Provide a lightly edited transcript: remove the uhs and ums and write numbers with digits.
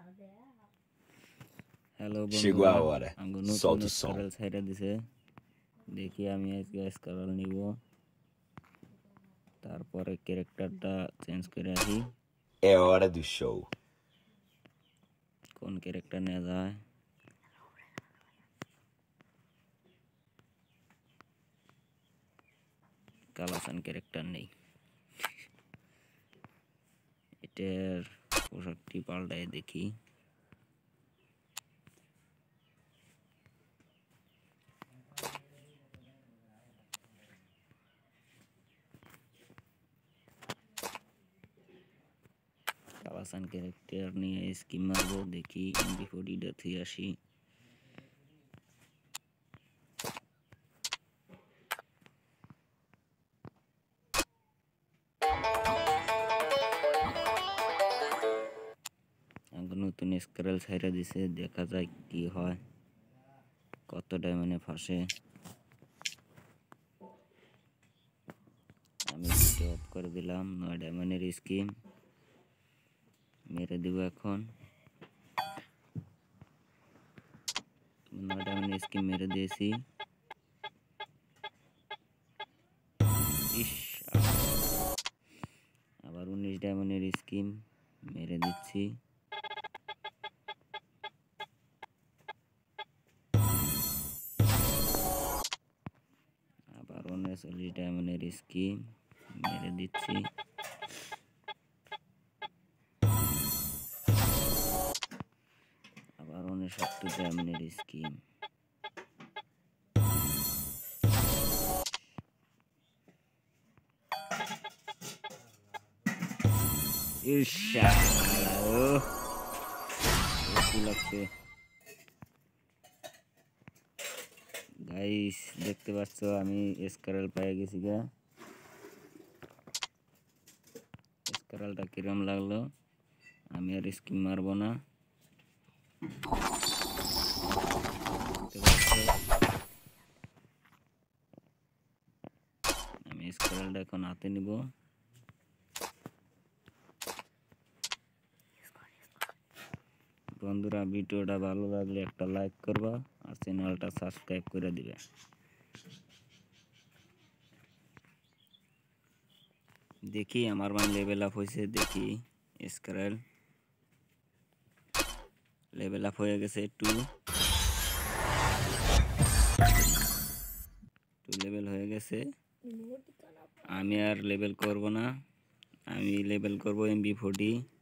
Hello Chegou বন্ধুরা, a hora. আমাকে নতুন Solta o som. স্কারাল ছাইড়া দিছে। দেখি আমি আজকে স্কারাল নিব, তারপরে ক্যারেক্টারটা চেঞ্জ করে আসি। É hora do show. কোন ক্যারেক্টার নেওয়া যায়? কালাসান ক্যারেক্টার নেই, এটার পোশাকটি পাল্টায় দেখি। কালাসান ক্যারেক্টার নিয়ে স্কিম মারবো, দেখি MP40টা থুয়ে আসি। নতুন স্কারাল ছাইড়া দিছে, দেখা যায় কি হয়, কত ডায়মন্ডে ফাঁসে। আমি ভিডিও অফ করে দিলাম। 9 ডায়মন্ডের স্কিম মেরে দিব এখন। 9 ডায়মন্ডের স্কিম মেরে দিয়েছি। আবার 19 ডায়মন্ডের স্কিম মেরে দিচ্ছি। আবার 39 ডায়মন্ডের স্কিম মেরে দিচ্ছি। আবার 69 ডায়মন্ডের স্কিম। গাইস দেখতে পাচ্ছ আমি স্কারাল পেয়ে গেছি গা। স্কারালটা কিরম লাগলো? আমি আর স্কিম মারবো না। আমি স্কারালটা এখন হাতে নিব। বন্ধুরা, ভিডিওটা ভালো লাগলে একটা লাইক করবা আর চ্যানেলটা সাবস্ক্রাইব করে দিবে। দেখি আমার লেভেল আপ হয়েছে, দেখি স্কারাল লেভেল আপ হয়ে গেছে। 2 লেভেল হয়ে গেছে। আমি আর লেভেল করব না, আমি লেভেল করব MP40।